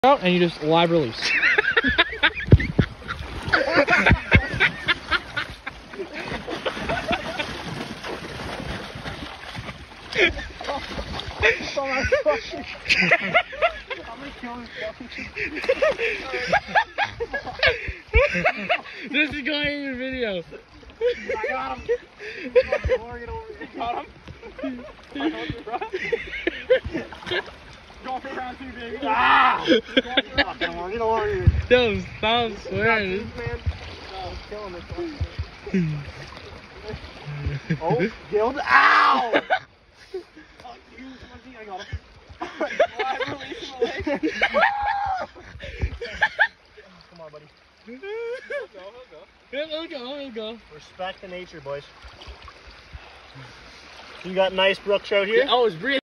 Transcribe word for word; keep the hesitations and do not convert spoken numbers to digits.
out and you just live release. This is going in your video. I got him. Got him. I told you, bro. Going for round two, baby. Ah! Come on, get over here. Don't stop swearing. Oh, Guild. Ow! Oh, you, I got him. Live release my leg. Come on, buddy. He'll go, he'll go. He'll go, he'll go. Respect the nature, boys. You got nice brook trout here? Oh, it's breathing.